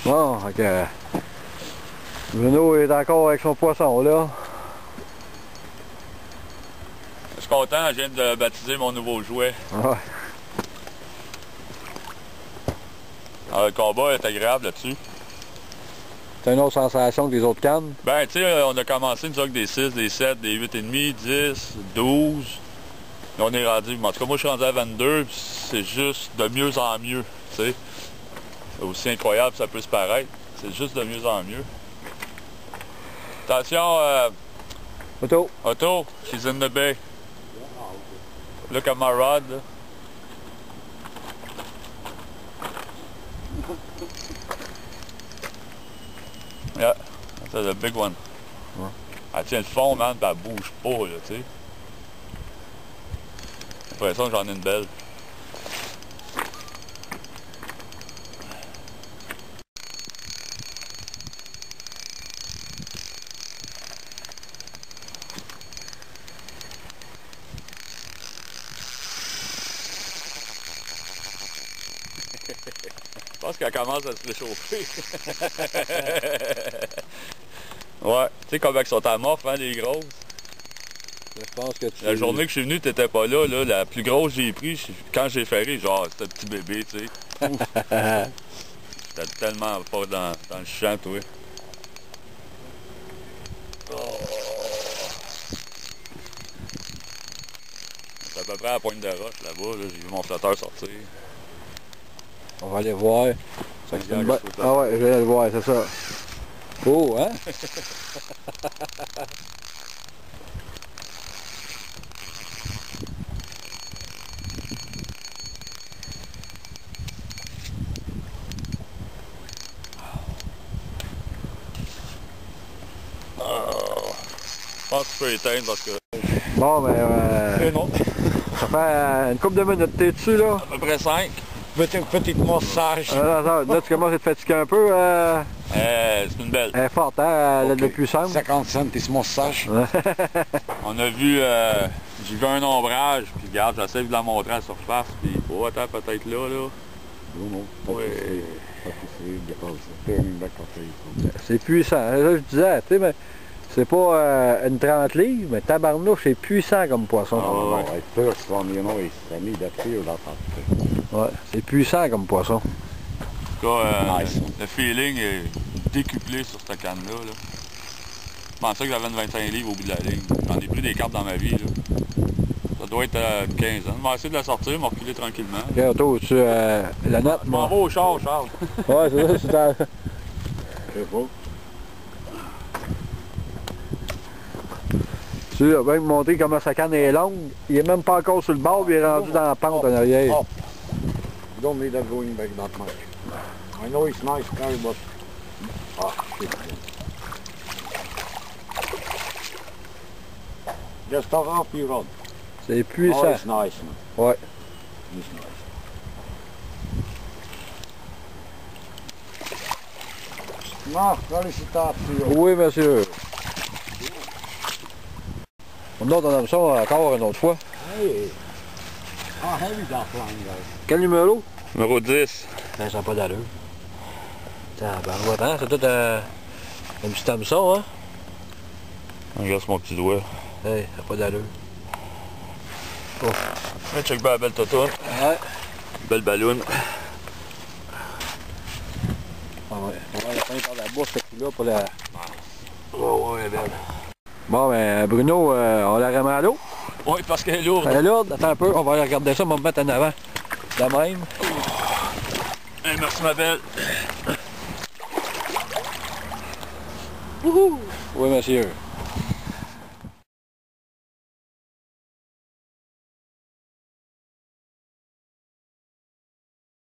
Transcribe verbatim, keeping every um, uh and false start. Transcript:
Bon, ok. Bruno est encore avec son poisson, là. Je suis content, je viens de baptiser mon nouveau jouet. Ouais. Alors, le combat est agréable là-dessus. C'est une autre sensation que les autres cannes? Ben, tu sais, on a commencé nous autres, des six, des sept, des huit virgule cinq, dix, douze. Là, on est rendu, en tout cas, moi, je suis rendu à vingt-deux, puis c'est juste de mieux en mieux, tu sais. Aussi incroyable que ça peut se paraître, c'est juste de mieux en mieux. Attention, euh... Otto. Otto, she's in the bay. Look at my rod, là. Yeah, that's a big one. Ouais. Elle tient le fond, man, pis elle bouge pas, là, tu sais. J'ai l'impression que j'en ai une belle. Je pense qu'elle commence à se réchauffer. Ouais, tu sais comme elles sont amorphes, hein, les grosses. Je pense que tu... La journée que je suis venu, t'étais pas là, là. La plus grosse que j'ai pris, quand j'ai ferré, genre, c'était un petit bébé, tu sais. J'étais tellement pas dans, dans le champ, toi. Oh. C'est à peu près à la pointe de roche, là-bas, là. J'ai vu mon flotteur sortir. On va aller voir. Ça, C'est une bo... Ah ouais, je vais aller le voir, c'est ça. Oh, hein? Oh. Je pense que tu peux éteindre parce que... Bon, ben... Euh... non. Ça fait une couple de minutes, t'es dessus, là? À peu près cinq. Petite, petite massage. Euh, là, là, tu commences à te fatiguer un peu. Euh... Euh, c'est une belle. Elle est forte, hein? Elle Okay. est de puissance. cinquante cents, ce massage. On a vu, euh, j'ai vu un ombrage, puis regarde, j'essaie de la montrer à la surface, puis oh, attends, peut-être là, là. Non, non, pas Ouais. C'est puissant. Là, je disais, tu sais, mais c'est pas euh, une trente livres, mais tabarnouche, c'est puissant comme poisson. Ah, ouais. First one, you know, is I need that feel that Ouais, c'est puissant comme poisson. En tout cas, euh, Nice. le feeling est décuplé sur cette canne-là. Là. Je pensais que j'avais une vingt-cinq livres au bout de la ligne. J'en ai pris des cartes dans ma vie. Là. Ça doit être euh, quinze ans. Je vais essayer de la sortir, me reculer tranquillement. Ok, Otto, tu euh, la note, Je m'en moi. vais au char, Charles. Ouais, c'est ça, c'est un... C'est beau. Tu as bien montré comment sa canne est longue. Il est même pas encore sur le bord, il est rendu dans la pente en arrière. Up. You don't need that going back that much. I know it's nice carry, but... Ah, shit. Just talk off your rod. C'est Oh, puissant. it's nice, man. Ouais. It's nice. Ah, félicitations. Oui, monsieur. Nous autres, on aime ça encore une autre fois. Hey. Ah, heavy that line, guys. Quel numéro? Numéro dix. Ben, ça n'a pas d'allure. Tabarouette, hein? C'est tout euh, un petit hameçon, hein? Regarde sur mon petit doigt. Hey, ça n'a pas d'allure. Oh. Hey, check bien la belle totoune. Ouais. Belle balloune. Ah ouais. On va la faire par la bouche, ce coup-là, pour la... Oh, ouais, belle. Bon, ben, Bruno, euh, on la remet à l'eau. Oui, parce qu'elle est lourde. Elle est lourde, attends un peu, on va aller regarder ça, on va me mettre en avant. De même. Hey, merci, ma belle. Wouhou! Oui, monsieur.